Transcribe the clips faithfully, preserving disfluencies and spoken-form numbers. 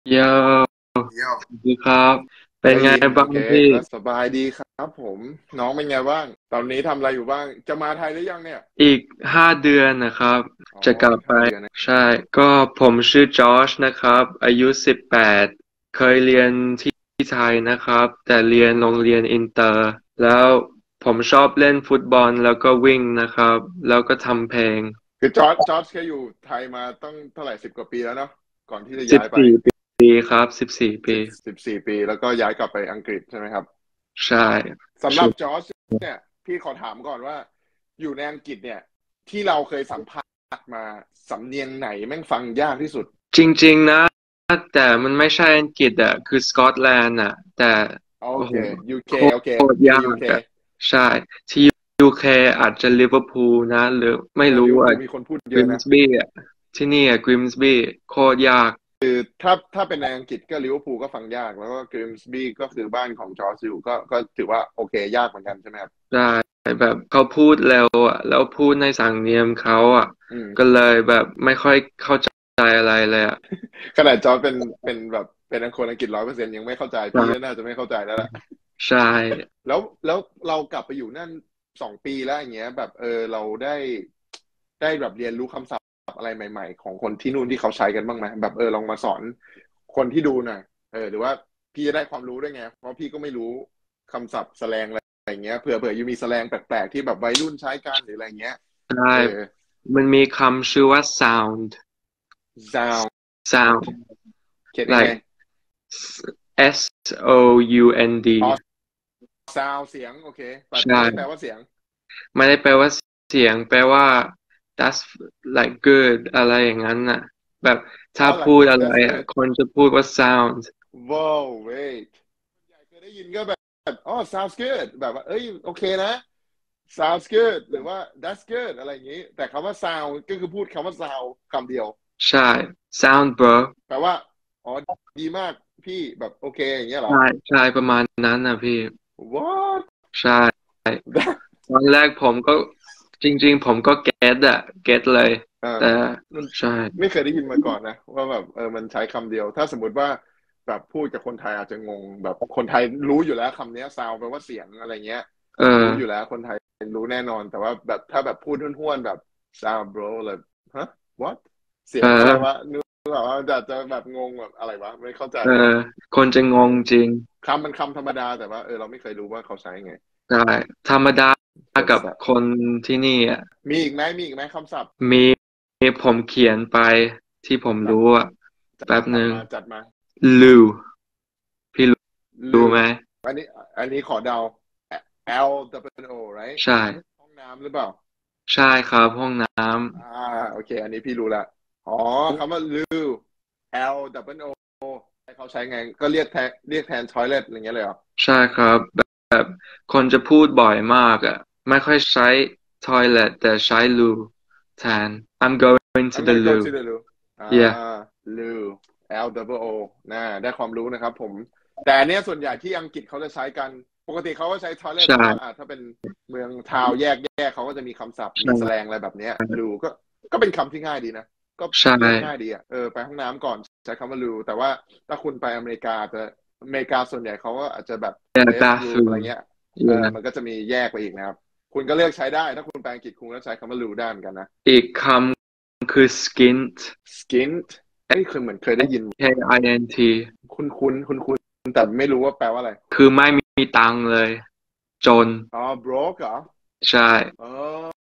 เยอะเยี่ยมดีครับเป็นไงได้ยินโอบ้างเคพี่ก็สบายดีครับผมน้องเป็นไงบ้างตอนนี้ทำอะไรอยู่บ้างจะมาไทยหรือยังเนี่ยอีกห้าเดือนนะครับอ๋อจะกลับไปอีกห้าเดือนนะใช่ก็ผมชื่อจอชนะครับอายุสิบแปดเคยเรียนที่ไทยนะครับแต่เรียนโรงเรียนอินเตอร์แล้วผมชอบเล่นฟุตบอลแล้วก็วิ่งนะครับแล้วก็ทำเพลงคือจอร์จจอร์จแค่อยู่ไทยมาต้องเท่าไหร่สิบกว่าปีแล้วเนาะก่อนที่จะสิบย้ายไปสี่ปีครับสิบสี่ปีสิบสิบสี่ปีแล้วก็ย้ายกลับไปอังกฤษใช่ไหมครับใช่สำหรับช่วงจอร์จเนี่ยพี่ขอถามก่อนว่าอยู่ในอังกฤษเนี่ยที่เราเคยสัมภาษณ์มาสำเนียงไหนแม่งฟังยากที่สุดจริงๆนะแต่มันไม่ใช่อังกฤษอ่ะคือสกอตแลนด์อ่ะแต่โอเคโอ้โหยู เคโคโอเคตรคือยายู เคกอ่ะใช่ที่ ยู เค อาจจะลิเวอร์พูลนะหรือไม่เออลิเวอร์พูรู้อ่ะลมีคนพูดกริเยอะนะมส์บี้อ่ะที่นี่อ่ะกริมส์บี้โคตรยากถ้าถ้าเป็นในอังกฤษก็ลิเวอร์พูลก็ฟังยากแล้วก็กริมส์บี้ก็คือบ้านของจอร์จอยู่ก็ก็ถือว่าโอเคยากเหมือนกันใช่ไหมครับได้แบบเขาพูดเร็วอ่ะแล้วพูดในสำเนียงเขาอ่ะอืมก็เลยแบบไม่ค่อยเข้าใจอะไรเลยอ่ะขนาดจอร์จเป็นเป็นแบบเป็นคนอังกฤษร้อยเปอร์เซ็นต์ยังไม่เข้าใจพี่ก็ใช่น่าจะไม่เข้าใจแล้วแหละใช่แล้วแล้วเรากลับไปอยู่นั่นสองปีแล้วอย่างเงี้ยแบบเออเราได้ได้แบบเรียนรู้คำศัพท์อะไรใหม่ๆของคนที่นู่นที่เขาใช้กันบ้างไหมแบบเออลองมาสอนคนที่ดูหน่อยเออหรือว่าพี่จะได้ความรู้ด้วยไงเพราะพี่ก็ไม่รู้คำศัพท์แสแลงอะไรอย่างเงี้ยเผื่อเผื่อยูมีแสแลงแปลกๆที่แบบวัยรุ่นใช้กันหรืออะไรเงี้ยใช่เออมันมีคำชื่อว่า sound sound sound เขียนยังไง like S O U N อ๋อ D sound เสียงโอเคแต่ใช่ไม่ได้แปลว่าเสียงไม่ได้แปลว่าเสียงแปลว่า that's like good อะไรอย่างนั้นน่ะแบบอ๋อถ้าพู like ดอะไร that's อ่ะ good คนจะพูดว่า sound wow wait ใหญ่เคยได้ยินก็แบบอ๋อ sounds good แบบว่าเอ้ยโอเคนะ sounds good หรือว่า that's good อะไรอย่างนี้แต่คำว่า sound ก็คือพูดคำว่า sound คำเดียวใช่ sound bro แปลว่าอ๋อดีมากพี่แบบโอเคอย่างเงี้ยเหรอใช่ใช่ประมาณนั้นนะพี่ what ใช่ตอนแรกผมก็จริงๆผมก็เก็ตอะเก็ตเลยอ่าแต่มันใช่ไม่เคยได้ยินมาก่อนนะว่าแบบเออมันใช้คำเดียวถ้าสมมติว่าแบบพูดกับคนไทยอาจจะงงแบบคนไทยรู้อยู่แล้วคำเนี้ยซาวแปลว่าเสียงอะไรเงี้ยเออรู้อยู่แล้วคนไทยรู้แน่นอนแต่ว่าแบบถ้าแบบพูดห้วนๆแบบ sound bro เลยฮะ what เสีเยงอะไรวะออนึกแบบว่าจะจะแบบงงแบบอะไรวะไม่เข้าใจเออคนจะงงจริงคำมันคำธรรมดาแต่ว่าเออเราไม่เคยรู้ว่าเขาใช้ไงใช่ธรรมดากับเป็นสัตว์คนที่นี่อะมีอีกไหมมีอีกไหมคำศัพท์มีผมเขียนไปที่ผมจัดรู้อะแป๊บหนึ่งจัดมาจัดมาลูพี่รู้ลือไหมอันนี้อันนี้ขอเดา L W O right ใช่ห้องน้ำหรือเปล่าใช่ครับห้องน้อ่าโอเคอันนี้พี่รู้ละอ๋อคำว่าลือ L W O ให้เขาใช้ไงก็เรียกแทนเรียกแทน toilet อะไรเงี้ยเลยเหรอำใช่ครับแบบคนจะพูดบ่อยมากอะไม่ค่อยใช้ toilet แต่ใช้ loo แทน I'm going to I'm the gonna go loo to the loo อ่า yeah loo L W O น่าได้ความรู้นะครับผมแต่อันเนี้ยส่วนใหญ่ที่อังกฤษเขาจะใช้กันปกติเขาก็ใช้ toilet ใช่แต่ว่าอ่าถ้าเป็นเมืองทาวน์แยกแยกเขาก็จะมีคำศัพท์มีแสแลใช่งอะไรแบบเนี้ย loo ก็ก็เป็นคำที่ง่ายดีนะก็ใช่เรียกง่ายดีอ่ะเออไปห้องน้ำก่อนใช้คำว่า loo แต่ว่าถ้าคุณไปอเมริกาจะอเมริกาส่วนใหญ่เขาก็อาจจะแบบ yeah restroom อะไร bathroom เงี้ยเออ yeah มันก็จะมีแยกไปอีกนะครับคุณก็เลือกใช้ได้ถ้าคุณไปอังกฤษคุณก็ใช้คำว่า loo ได้เหมือนกันนะอีกคำคือ skint skint เอ้ยเคยเหมือนเคยได้ยิน K I N T คุ้นคุ้นคุ้นคุ้นๆแต่ไม่รู้ว่าแปลว่าอะไรคือไม่มีตังค์เลยจนอ๋อ broke เหรอใช่อ๋อ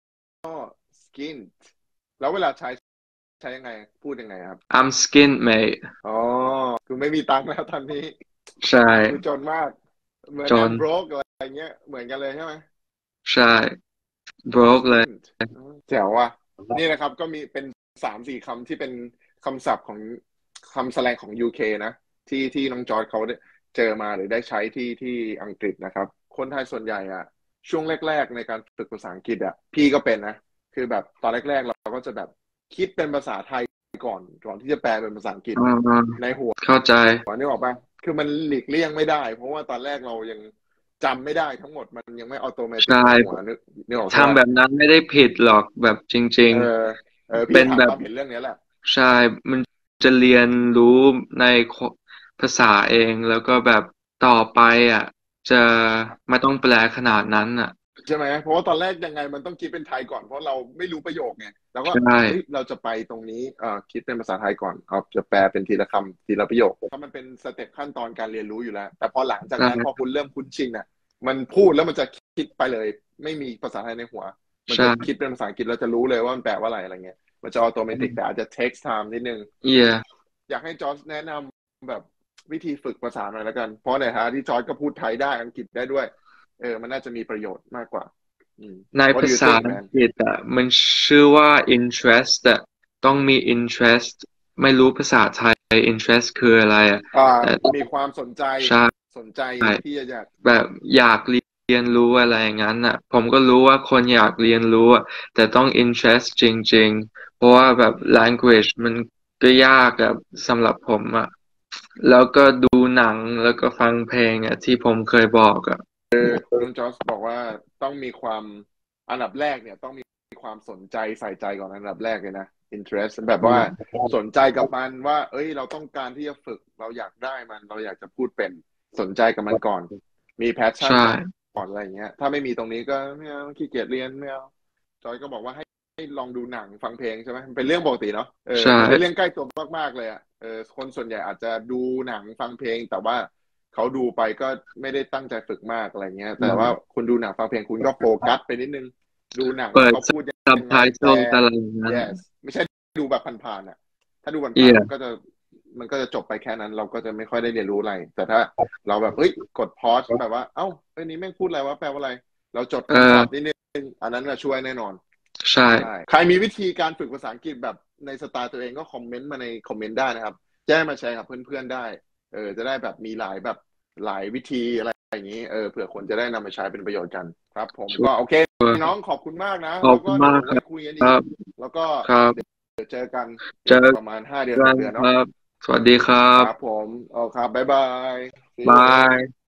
skint แล้วเวลาใช้ใช้ยังไงพูดยังไงครับ I'm skint mate อ๋อคือไม่มีตังค์แล้วตอนนี้ใช่คือจนมากเหมือนจน I'm broke อะไรเงี้ยเหมือนกันเลยใช่ไหมใช่ broke เลย skint แจ๋วว่ะนี่นะครับก็มีเป็นสามสี่คำที่เป็นคำศัพท์ของคำแสลงของ ยู เค นะที่ที่น้องจอร์จเขาได้เจอมาหรือได้ใช้ที่ที่อังกฤษนะครับคนไทยส่วนใหญ่อะช่วงแรกๆในการฝึกภาษาอังกฤษอะพี่ก็เป็นนะคือแบบตอนแรกๆเราก็จะแบบคิดเป็นภาษาไทยก่อนก่อนที่จะแปลเป็นภาษาอังกฤษอ่าในหัวเข้าใจนึกออกปะคือมันหลีกเลี่ยงไม่ได้เพราะว่าตอนแรกเรายังจำไม่ได้ทั้งหมดมันยังไม่ออโตเมติกใช่ในหัวนึกนึกออกใช่ปะทำแบบนั้นไม่ได้ผิดหรอกแบบจริงเออเออๆพี่เป็นแบบถามความเห็นเรื่องนี้แหละใช่มันจะเรียนรู้ในภาษาเองแล้วก็แบบต่อไปอ่ะจะไม่ต้องแปลขนาดนั้นอ่ะใช่ไหมเพราะว่าตอนแรกยังไงมันต้องคิดเป็นไทยก่อนเพราะเราไม่รู้ประโยคไงเราก็ใช่เฮ้ยเราจะไปตรงนี้เอ่อคิดเป็นภาษาไทยก่อนเอาจะแปลเป็นทีละคำทีละประโยคเพราะมันเป็นสเต็ปขั้นตอนการเรียนรู้อยู่แล้วแต่พอหลังจากนั้นพอใช่คุณเริ่มคุ้นชินน่ะมันพูดแล้วมันจะคิดไปเลยไม่มีภาษาไทยในหัวมันจะใช่คิดเป็นภาษาอังกฤษเราจะรู้เลยว่ามันแปลว่าอะไรอะไรเงี้ยมันจะออโตเมติกแต่อาจจะ takes time นิดนึงเย่อยากให้จอร์จแนะนำแบบวิธีฝึกภาษาหน่อยแล้วกันเพราะในฐานะที่จอร์จก็พูดไทยได้อังกฤษได้ด้วยเออมันน่าจะมีประโยชน์มากกว่าอืมใน What ภา do you ษา think อัง man กฤษอ่ะมันชื่อว่า interest อ่ะต้องมี interest ไม่รู้ภาษาไทย interest คืออะไรอ่ะอ่าแต่มีความสนใจใช่สนใจที่จะอยากแบบอยากเรียนรู้อะไรอย่างนั้นอ่ะผมก็รู้ว่าคนอยากเรียนรู้อ่ะแต่ต้อง interest จริงๆเพราะว่าแบบ language มันก็ยากอะสำหรับผมอ่ะแล้วก็ดูหนังแล้วก็ฟังเพลงอ่ะที่ผมเคยบอกอ่ะน้องจอร์จบอกว่าต้องมีความอันดับแรกเนี่ยต้องมีความสนใจใส่ใจก่อนอันดับแรกเลยนะ interest แบบว่าสนใจกับมันว่าเอ้ยเราต้องการที่จะฝึกเราอยากได้มันเราอยากจะพูดเป็นสนใจกับมันก่อนมี passion ใช่ก่อนอะไรอย่างเงี้ยถ้าไม่มีตรงนี้ก็ไม่เอาขี้เกียจเรียนไม่เอาจอยก็บอกว่าให้ให้ลองดูหนังฟังเพลงใช่ไหมมันเป็นเรื่องปกติเนาะเออใช่มันเป็นเรื่องใกล้ตัวมากๆเลยอ่ะเออคนส่วนใหญ่อาจจะดูหนังฟังเพลงแต่ว่าเขาดูไปก็ไม่ได้ตั้งใจฝึกมากอะไรเงี้ยแต่ว่าคุณดูหนังฟังเพลงคุณก็โฟกัสไปนิดนึงดูหนังเปิดว่าเขาพูดซับยังไตไงแปลเติลอะไรอย่างนั้น yes ไม่ใช่ดูแบบผ่านๆอ่ะถ้าดูผ่านๆเย่มันก็จะมันก็จะจบไปแค่นั้นเราก็จะไม่ค่อยได้เรียนรู้อะไรแต่ถ้าเราแบบเฮ้ยกดพอสแบบว่าเอ้าเอ้ยนี้แม่งพูดอะไรวะแปลว่าอะไรเราจดเอคำศัพท์นิดอนึงอันนั้นจะช่วยแน่นอนใช่ใช่ใครมีวิธีการฝึกภาษาอังกฤษแบบในสไตล์ตัวเองก็คอมเมนต์มาในคอมเมนต์ได้นะครับแจ้งมาแชร์กับเพื่อนๆได้เออจะได้แบบมีหลายแบบหลายวิธีอะไรอย่างนี้เออเผื่อคนจะได้นำมาใช้เป็นประโยชน์กันครับผมชัวก็โอเคร์น้องขอบคุณมากนะขอบแล้วก็เดี๋ยวคุณมากคไว้คุยกันอีกรับแล้วก็ครับเดี๋ยวเจอกันเจออีกประมาณห้าเดือนกัหกเดือนเนาะนครับสวัสดีครัครับบผมโอครับบ๊ายบาย see บา you man ย